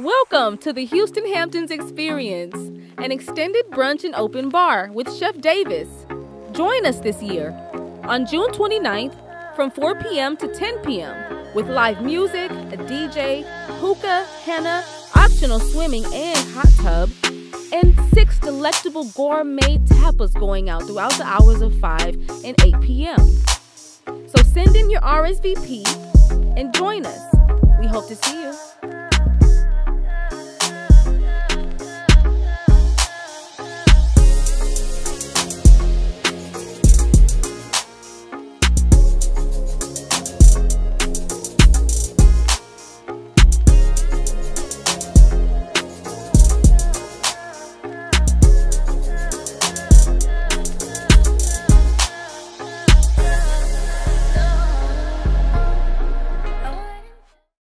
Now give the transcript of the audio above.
Welcome to the Houston Hamptons experience, an extended brunch and open bar with Chef Davis. Join us this year on June 29th from 4 p.m. to 10 p.m. with live music, a DJ, hookah, henna, optional swimming and hot tub, and 6 delectable gourmet tapas going out throughout the hours of 5 and 8 p.m. So send in your RSVP and join us. We hope to see you.